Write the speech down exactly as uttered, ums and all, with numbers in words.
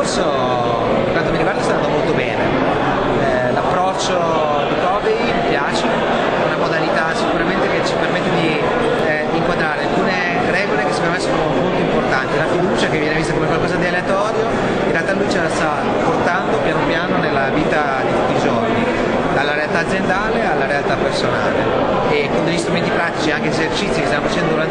percorso per quanto mi riguarda sta andando molto bene. Eh, l'approccio di Covey mi piace, è una modalità sicuramente che ci permette di eh, inquadrare alcune regole che secondo me sono molto importanti. La fiducia, che viene vista come qualcosa di aleatorio, in realtà lui ce la sta portando piano piano nella vita di tutti i giorni, dalla realtà aziendale alla realtà personale, e con degli strumenti pratici, anche esercizi che stiamo facendo durante